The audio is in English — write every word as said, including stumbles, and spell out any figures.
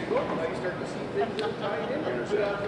book, now you start to see things that are tied in there.